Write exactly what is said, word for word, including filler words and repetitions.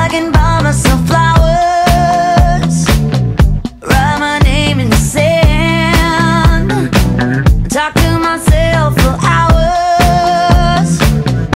can buy myself flowers, write my name in the sand, talk to myself for hours.